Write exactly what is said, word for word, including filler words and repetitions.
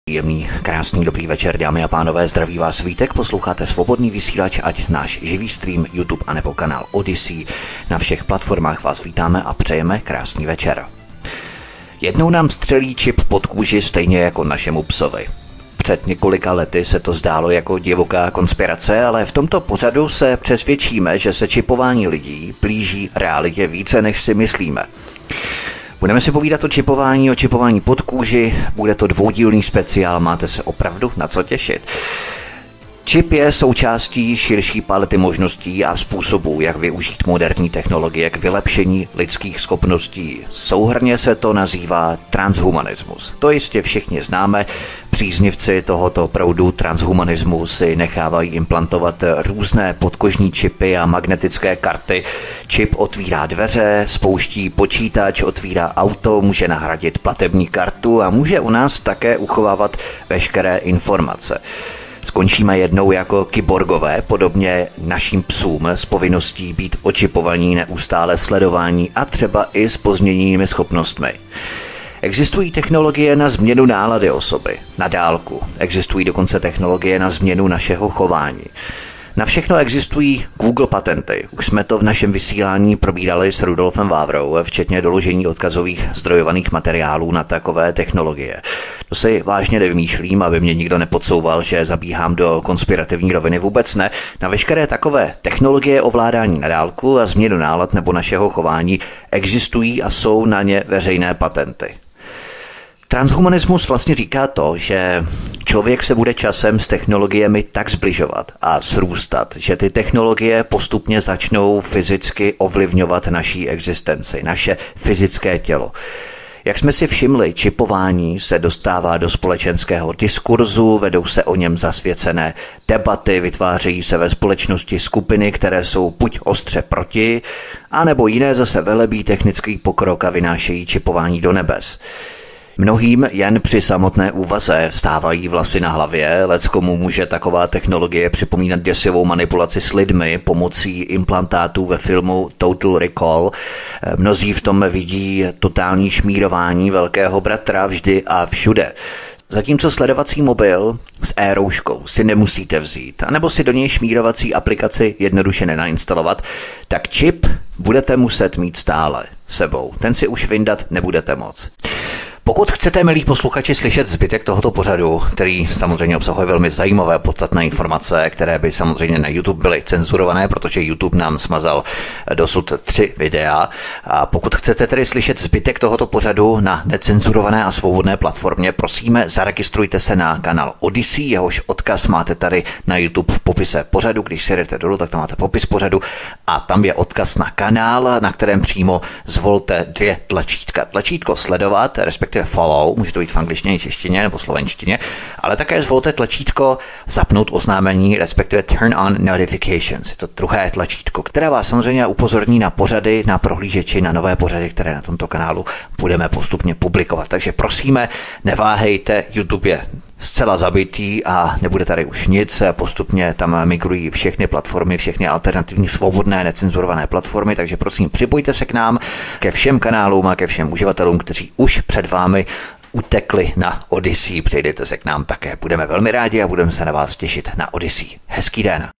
Jemný, krásný, dobrý večer, dámy a pánové, zdraví vás Vítek, posloucháte Svobodný vysílač, ať náš živý stream, YouTube anebo kanál Odyssey. Na všech platformách vás vítáme a přejeme krásný večer. Jednou nám střelí čip pod kůži stejně jako našemu psovi. Před několika lety se to zdálo jako divoká konspirace, ale v tomto pořadu se přesvědčíme, že se čipování lidí blíží realitě více, než si myslíme. Budeme si povídat o čipování, o čipování pod kůži, bude to dvoudílný speciál, máte se opravdu na co těšit. Čip je součástí širší palety možností a způsobů, jak využít moderní technologie k vylepšení lidských schopností. Souhrnně se to nazývá transhumanismus. To jistě všichni známe. Příznivci tohoto proudu transhumanismu si nechávají implantovat různé podkožní čipy a magnetické karty. Čip otvírá dveře, spouští počítač, otvírá auto, může nahradit platební kartu a může u nás také uchovávat veškeré informace. Skončíme jednou jako kyborgové, podobně našim psům s povinností být očipovaní, neustále sledování a třeba i s pozměněnými schopnostmi. Existují technologie na změnu nálady osoby, na dálku. Existují dokonce technologie na změnu našeho chování. Na všechno existují Google patenty. Už jsme to v našem vysílání probírali s Rudolfem Vávrou, včetně doložení odkazových zdrojovaných materiálů na takové technologie. To si vážně nevymýšlím, aby mě nikdo nepodsouval, že zabíhám do konspirativní roviny, vůbec ne. Na veškeré takové technologie ovládání na dálku a změnu nálad nebo našeho chování existují a jsou na ně veřejné patenty. Transhumanismus vlastně říká to, že člověk se bude časem s technologiemi tak zbližovat a srůstat, že ty technologie postupně začnou fyzicky ovlivňovat naší existenci, naše fyzické tělo. Jak jsme si všimli, čipování se dostává do společenského diskurzu, vedou se o něm zasvěcené debaty, vytvářejí se ve společnosti skupiny, které jsou buď ostře proti, anebo jiné zase velebí technický pokrok a vynášejí čipování do nebes. Mnohým jen při samotné úvaze vstávají vlasy na hlavě, leckomu může taková technologie připomínat děsivou manipulaci s lidmi pomocí implantátů ve filmu Total Recall. Mnozí v tom vidí totální šmírování velkého bratra vždy a všude. Zatímco sledovací mobil s e-rouškou si nemusíte vzít, anebo si do něj šmírovací aplikaci jednoduše nenainstalovat, tak čip budete muset mít stále sebou. Ten si už vyndat nebudete moc. Pokud chcete, milí posluchači, slyšet zbytek tohoto pořadu, který samozřejmě obsahuje velmi zajímavé podstatné informace, které by samozřejmě na YouTube byly cenzurované, protože YouTube nám smazal dosud tři videa. A pokud chcete tedy slyšet zbytek tohoto pořadu na necenzurované a svobodné platformě, prosíme, zaregistrujte se na kanál Odyssey, jehož odkaz máte tady na YouTube v popise pořadu. Když si jdete dolů, tak tam máte popis pořadu a tam je odkaz na kanál, na kterém přímo zvolte dvě tlačítka. Tlačítko sledovat, respektive follow, může to být v angličtině, češtině nebo slovenštině, ale také zvolte tlačítko zapnout oznámení, respektive turn on notifications. Je to druhé tlačítko, které vás samozřejmě upozorní na pořady, na prohlížeči, na nové pořady, které na tomto kanálu budeme postupně publikovat. Takže prosíme, neváhejte, YouTube je zcela zabitý a nebude tady už nic. Postupně tam migrují všechny platformy, všechny alternativní svobodné necenzurované platformy, takže prosím, připojte se k nám, ke všem kanálům a ke všem uživatelům, kteří už před vámi utekli na Odyssey. Přijdete se k nám také. Budeme velmi rádi a budeme se na vás těšit na Odyssey. Hezký den.